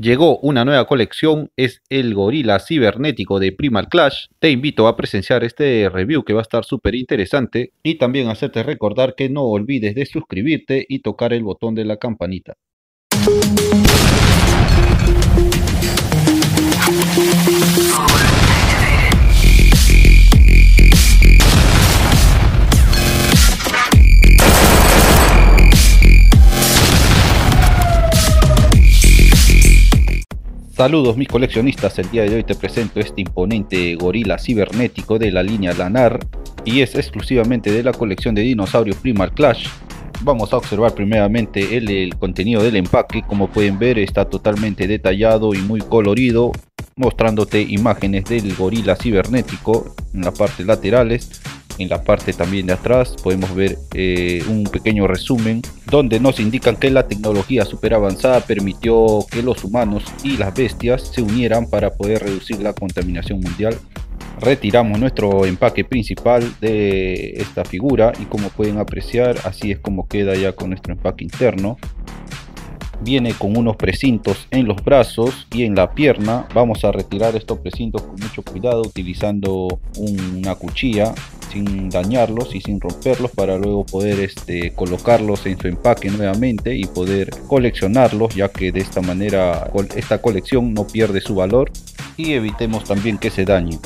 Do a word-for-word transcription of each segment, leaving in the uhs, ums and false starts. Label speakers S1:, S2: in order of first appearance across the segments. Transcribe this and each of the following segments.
S1: Llegó una nueva colección, es el gorila cibernético de Primal Clash. Te invito a presenciar este review que va a estar súper interesante y también hacerte recordar que no olvides de suscribirte y tocar el botón de la campanita. Saludos mis coleccionistas, el día de hoy te presento este imponente gorila cibernético de la línea Lannar y es exclusivamente de la colección de dinosaurios Primal Clash. Vamos a observar primeramente el, el contenido del empaque. Como pueden ver, está totalmente detallado y muy colorido, mostrándote imágenes del gorila cibernético en las partes laterales. En la parte también de atrás podemos ver eh, un pequeño resumen donde nos indican que la tecnología super avanzada permitió que los humanos y las bestias se unieran para poder reducir la contaminación mundial. Retiramos nuestro empaque principal de esta figura y como pueden apreciar, así es como queda ya con nuestro empaque interno. Viene con unos precintos en los brazos y en la pierna. Vamos a retirar estos precintos con mucho cuidado utilizando una cuchilla, sin dañarlos y sin romperlos, para luego poder este, colocarlos en su empaque nuevamente y poder coleccionarlos, ya que de esta manera esta colección no pierde su valor y evitemos también que se dañe.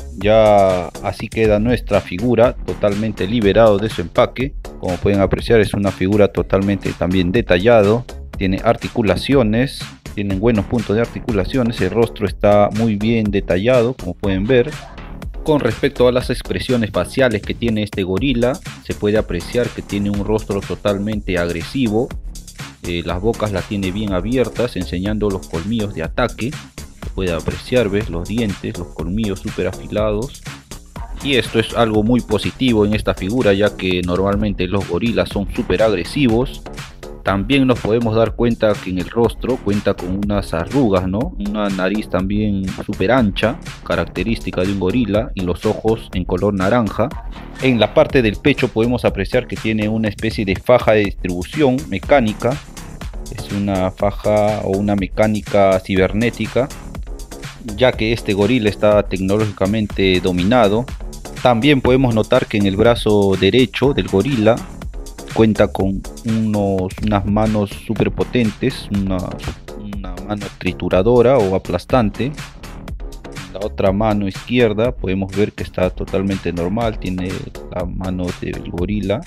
S1: Ya así queda nuestra figura totalmente liberado de su empaque. Como pueden apreciar, es una figura totalmente también detallado. Tiene articulaciones, tienen buenos puntos de articulaciones, el rostro está muy bien detallado, como pueden ver. Con respecto a las expresiones faciales que tiene este gorila, se puede apreciar que tiene un rostro totalmente agresivo. Eh, las bocas las tiene bien abiertas, enseñando los colmillos de ataque. Se puede apreciar, ves, los dientes, los colmillos súper afilados. Y esto es algo muy positivo en esta figura, ya que normalmente los gorilas son súper agresivos. También nos podemos dar cuenta que en el rostro cuenta con unas arrugas, ¿no? Una nariz también súper ancha, característica de un gorila, y los ojos en color naranja. En la parte del pecho podemos apreciar que tiene una especie de faja de distribución mecánica. Es una faja o una mecánica cibernética, ya que este gorila está tecnológicamente dominado. También podemos notar que en el brazo derecho del gorila cuenta con unos, unas manos súper potentes, una, una mano trituradora o aplastante. La otra mano izquierda podemos ver que está totalmente normal, tiene la mano del gorila.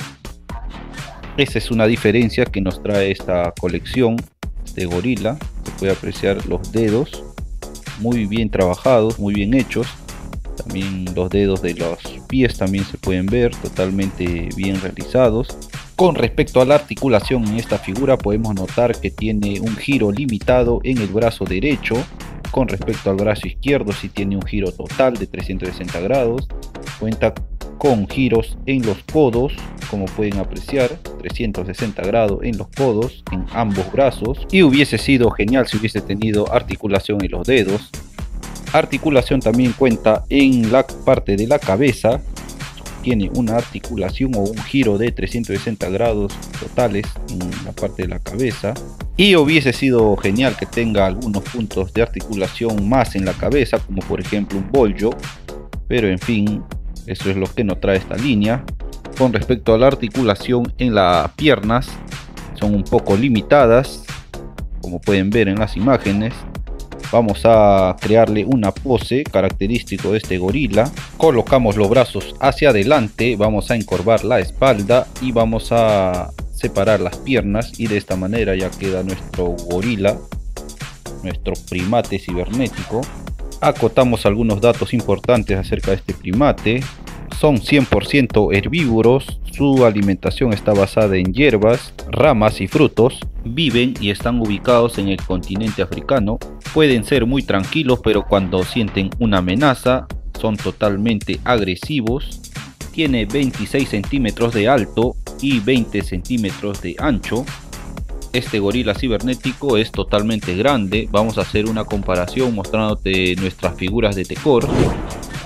S1: Esa es una diferencia que nos trae esta colección de gorila. Se puede apreciar los dedos muy bien trabajados, muy bien hechos. También los dedos de los pies también se pueden ver totalmente bien realizados. Con respecto a la articulación en esta figura, podemos notar que tiene un giro limitado en el brazo derecho. Con respecto al brazo izquierdo, sí tiene un giro total de trescientos sesenta grados. Cuenta con giros en los codos, como pueden apreciar, trescientos sesenta grados en los codos, en ambos brazos. Y hubiese sido genial si hubiese tenido articulación en los dedos. Articulación también cuenta en la parte de la cabeza. Tiene una articulación o un giro de trescientos sesenta grados totales en la parte de la cabeza. Y hubiese sido genial que tenga algunos puntos de articulación más en la cabeza, como por ejemplo un bollo. Pero en fin, eso es lo que nos trae esta línea. Con respecto a la articulación en las piernas, son un poco limitadas, como pueden ver en las imágenes. Vamos a crearle una pose característico de este gorila. Colocamos los brazos hacia adelante, vamos a encorvar la espalda y vamos a separar las piernas, y de esta manera ya queda nuestro gorila, nuestro primate cibernético. Acotamos algunos datos importantes acerca de este primate. Son cien por ciento herbívoros, su alimentación está basada en hierbas, ramas y frutos. Viven y están ubicados en el continente africano. Pueden ser muy tranquilos, pero cuando sienten una amenaza son totalmente agresivos. Tiene veintiséis centímetros de alto y veinte centímetros de ancho. Este gorila cibernético es totalmente grande. Vamos a hacer una comparación mostrándote nuestras figuras de Tekor.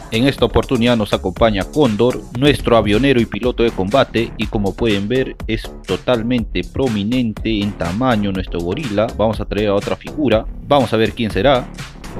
S1: En esta oportunidad nos acompaña Cóndor, nuestro avionero y piloto de combate, y como pueden ver es totalmente prominente en tamaño nuestro gorila. Vamos a traer a otra figura, vamos a ver quién será.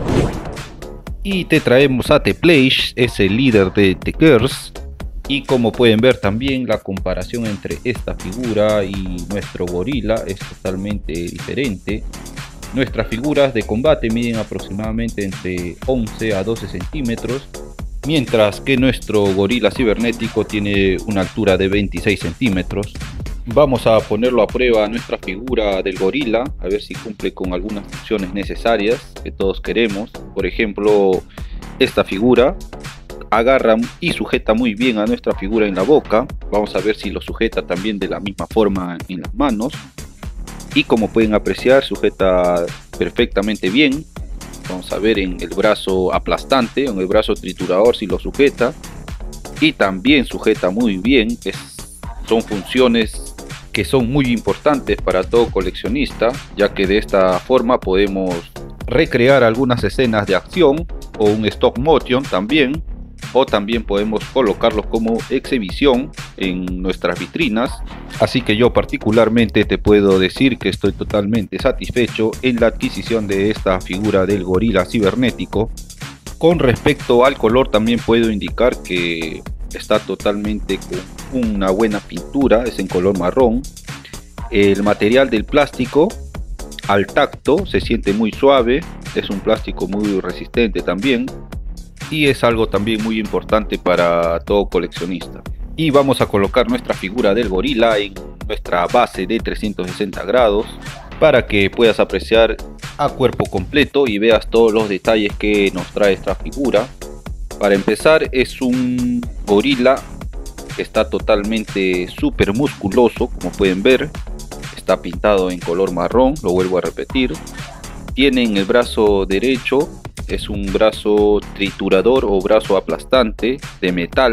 S1: Y te traemos a The Place, es el líder de The Curse. Y como pueden ver también la comparación entre esta figura y nuestro gorila es totalmente diferente. Nuestras figuras de combate miden aproximadamente entre once a doce centímetros, mientras que nuestro gorila cibernético tiene una altura de veintiséis centímetros. Vamos a ponerlo a prueba a nuestra figura del gorila, a ver si cumple con algunas funciones necesarias que todos queremos. Por ejemplo, esta figura agarra y sujeta muy bien a nuestra figura en la boca. Vamos a ver si lo sujeta también de la misma forma en las manos. Y como pueden apreciar, sujeta perfectamente bien. Vamos a ver en el brazo aplastante, en el brazo triturador si lo sujeta. Y también sujeta muy bien. Es, son funciones que son muy importantes para todo coleccionista, ya que de esta forma podemos recrear algunas escenas de acción o un stop motion también. O también podemos colocarlos como exhibición en nuestras vitrinas. Así que yo particularmente te puedo decir que estoy totalmente satisfecho en la adquisición de esta figura del gorila cibernético. Con respecto al color también puedo indicar que está totalmente con una buena pintura, es en color marrón. El material del plástico al tacto se siente muy suave, es un plástico muy resistente también. Y es algo también muy importante para todo coleccionista. Y vamos a colocar nuestra figura del gorila en nuestra base de trescientos sesenta grados para que puedas apreciar a cuerpo completo y veas todos los detalles que nos trae esta figura. Para empezar, es un gorila que está totalmente súper musculoso, como pueden ver. Está pintado en color marrón, lo vuelvo a repetir. Tiene en el brazo derecho, es un brazo triturador o brazo aplastante de metal.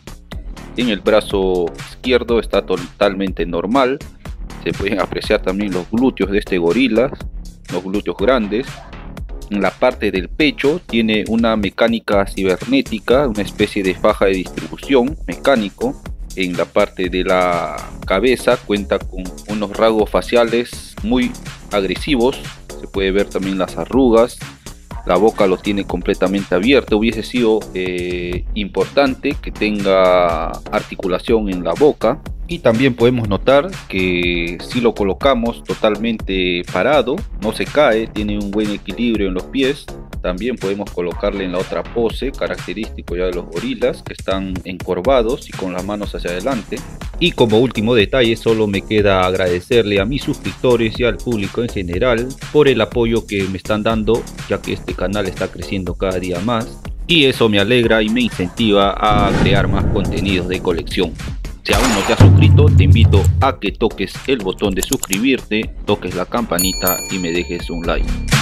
S1: En el brazo izquierdo está totalmente normal. Se pueden apreciar también los glúteos de este gorila, los glúteos grandes. En la parte del pecho tiene una mecánica cibernética, una especie de faja de distribución mecánico. En la parte de la cabeza cuenta con unos rasgos faciales muy agresivos. Se puede ver también las arrugas. La boca lo tiene completamente abierta. Hubiese sido eh, importante que tenga articulación en la boca. Y también podemos notar que si lo colocamos totalmente parado, no se cae, tiene un buen equilibrio en los pies. También podemos colocarle en la otra pose, característico ya de los gorilas, que están encorvados y con las manos hacia adelante. Y como último detalle, solo me queda agradecerle a mis suscriptores y al público en general por el apoyo que me están dando, ya que este canal está creciendo cada día más. Y eso me alegra y me incentiva a crear más contenidos de colección. Si aún no te has suscrito, te invito a que toques el botón de suscribirte, toques la campanita y me dejes un like.